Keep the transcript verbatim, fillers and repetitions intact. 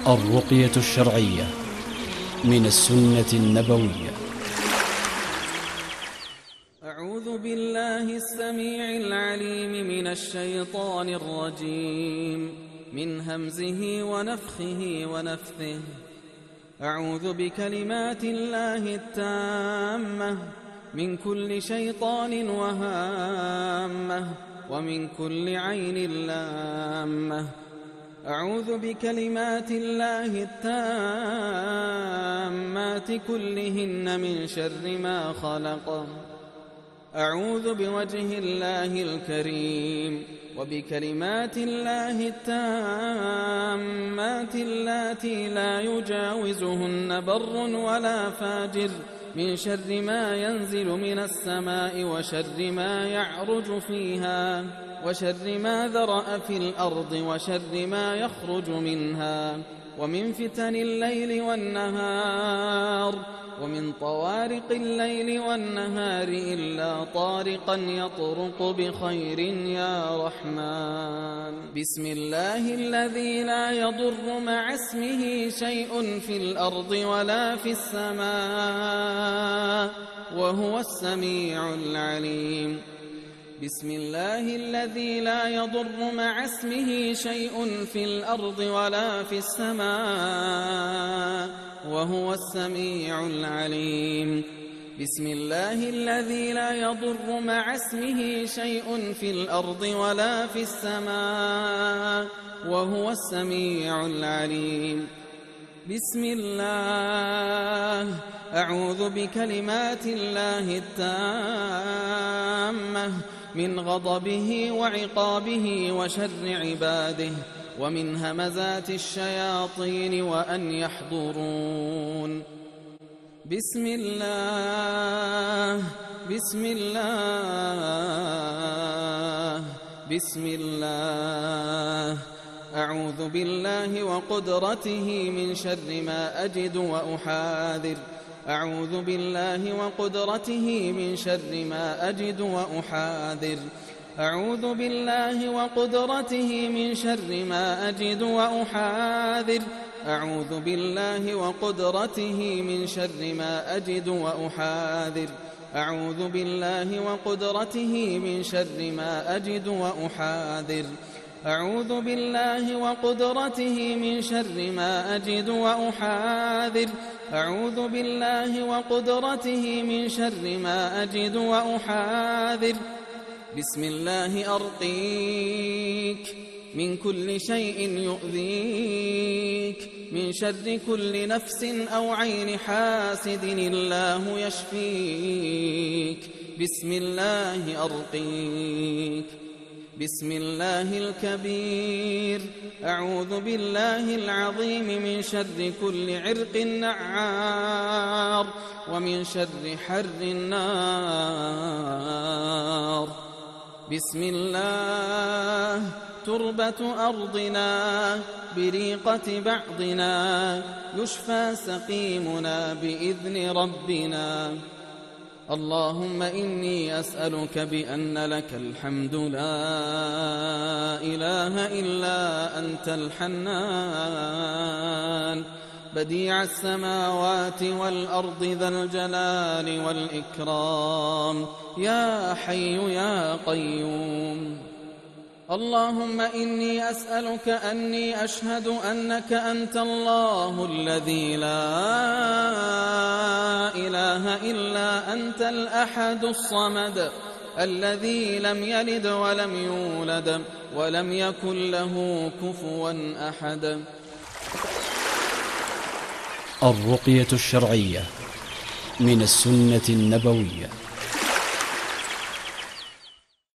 الرقية الشرعية من السنة النبوية. أعوذ بالله السميع العليم من الشيطان الرجيم من همزه ونفخه ونفثه. أعوذ بكلمات الله التامة من كل شيطان وهامة ومن كل عين لامة. أعوذ بكلمات الله التامات كلهن من شر ما خلق. أعوذ بوجه الله الكريم وبكلمات الله التامات اللاتي لا يجاوزهن بر ولا فاجر من شر ما ينزل من السماء وشر ما يعرج فيها وشر ما ذرأ في الأرض وشر ما يخرج منها ومن فتن الليل والنهار ومن طوارق الليل والنهار إلا طارقا يطرق بخير يا رحمن. بسم الله الذي لا يضر مع اسمه شيء في الأرض ولا في السماء وهو السميع العليم. بسم الله الذي لا يضر مع اسمه شيء في الأرض ولا في السماء وهو السميع العليم. بسم الله الذي لا يضر مع اسمه شيء في الأرض ولا في السماء وهو السميع العليم. بسم الله أعوذ بكلمات الله التامة من غضبه وعقابه وشر عباده ومن همزات الشياطين وأن يحضرون. بسم الله بسم الله بسم الله أعوذ بالله وقدرته من شر ما أجد وأحاذر. أعوذ بالله وقدرته من شر ما أجد وأحاذر. أعوذ بالله وقدرته من شر ما أجد وأحاذر. أعوذ بالله وقدرته من شر ما أجد وأحاذر. أعوذ بالله وقدرته من شر ما أجد وأحاذر. أعوذ بالله وقدرته من شر ما أجد وأحاذر. أعوذ بالله وقدرته من شر ما أجد وأحاذر. بسم الله أرقيك من كل شيء يؤذيك من شر كل نفس أو عين حاسد الله يشفيك. بسم الله أرقيك. بسم الله الكبير أعوذ بالله العظيم من شر كل عرق نعار ومن شر حر النار. بسم الله تربة أرضنا بريقة بعضنا يشفى سقيمنا بإذن ربنا. اللهم إني أسألك بأن لك الحمد لا إله إلا أنت الحنان بديع السماوات والأرض ذا الجلال والإكرام يا حي يا قيوم. اللهم إني أسألك أني أشهد أنك أنت الله الذي لا إله إلا أنت الأحد الصمد الذي لم يلد ولم يولد ولم يكن له كفوا أحد. الرقية الشرعية من السنة النبوية.